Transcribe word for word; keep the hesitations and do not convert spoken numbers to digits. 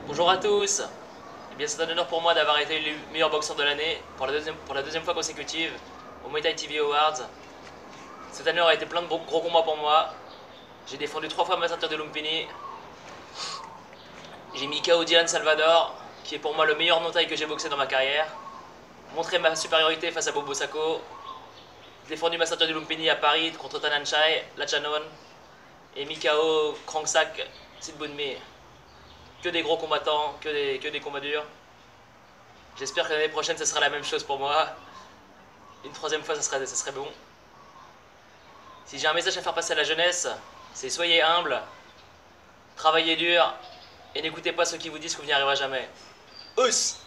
Bonjour à tous. Eh bien, c'est un honneur pour moi d'avoir été élu meilleur boxeur de l'année pour la deuxième, pour la deuxième fois consécutive au Muay Thai T V Awards. Cette année aura été plein de gros, gros combats pour moi. J'ai défendu trois fois ma ceinture de Lumpini. J'ai mis K O Dian Salvador, qui est pour moi le meilleur non-taille que j'ai boxé dans ma carrière. Montré ma supériorité face à Bobo Sacco. Défendu ma ceinture de Lumpini à Paris contre Tananchai, Lachanon. Et mis K O Krangsak Sitbunmi. Que des gros combattants, que des, que des combats durs. J'espère que l'année prochaine, ce sera la même chose pour moi. Une troisième fois, ça serait, ça serait bon. Si j'ai un message à faire passer à la jeunesse, c'est soyez humble, travaillez dur, et n'écoutez pas ceux qui vous disent que vous n'y arriverez jamais. Ous!